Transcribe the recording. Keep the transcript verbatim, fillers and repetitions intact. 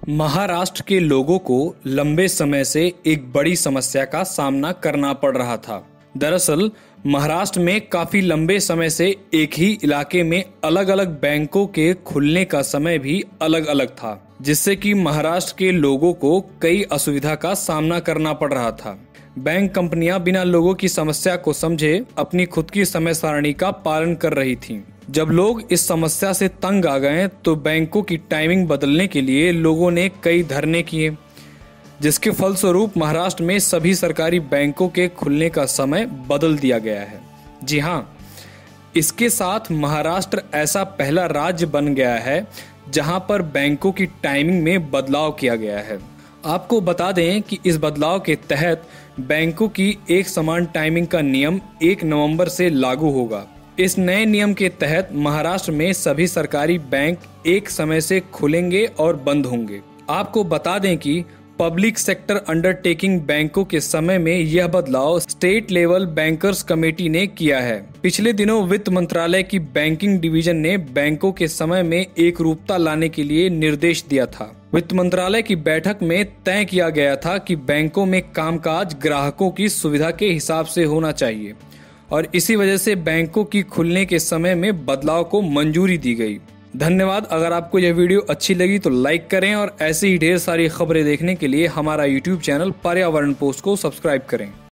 महाराष्ट्र के लोगों को लंबे समय से एक बड़ी समस्या का सामना करना पड़ रहा था। दरअसल महाराष्ट्र में काफी लंबे समय से एक ही इलाके में अलग अलग बैंकों के खुलने का समय भी अलग अलग था, जिससे कि महाराष्ट्र के लोगों को कई असुविधा का सामना करना पड़ रहा था। बैंक कंपनियां बिना लोगों की समस्या को समझे अपनी खुद की समय सारणी का पालन कर रही थीं। जब लोग इस समस्या से तंग आ गए तो बैंकों की टाइमिंग बदलने के लिए लोगों ने कई धरने किए, जिसके फलस्वरूप महाराष्ट्र में सभी सरकारी बैंकों के खुलने का समय बदल दिया गया है। जी हाँ, इसके साथ महाराष्ट्र ऐसा पहला राज्य बन गया है जहां पर बैंकों की टाइमिंग में बदलाव किया गया है। आपको बता दें कि इस बदलाव के तहत बैंकों की एक समान टाइमिंग का नियम एक नवंबर से लागू होगा। इस नए नियम के तहत महाराष्ट्र में सभी सरकारी बैंक एक समय से खुलेंगे और बंद होंगे। आपको बता दें कि पब्लिक सेक्टर अंडरटेकिंग बैंकों के समय में यह बदलाव स्टेट लेवल बैंकर्स कमेटी ने किया है। पिछले दिनों वित्त मंत्रालय की बैंकिंग डिवीजन ने बैंकों के समय में एक रूपता लाने के लिए निर्देश दिया था। वित्त मंत्रालय की बैठक में तय किया गया था कि बैंकों में कामकाज ग्राहकों की सुविधा के हिसाब से होना चाहिए और इसी वजह से बैंकों की खुलने के समय में बदलाव को मंजूरी दी गई। धन्यवाद। अगर आपको यह वीडियो अच्छी लगी तो लाइक करें और ऐसे ही ढेर सारी खबरें देखने के लिए हमारा यूट्यूब चैनल पर्यावरण पोस्ट को सब्सक्राइब करें।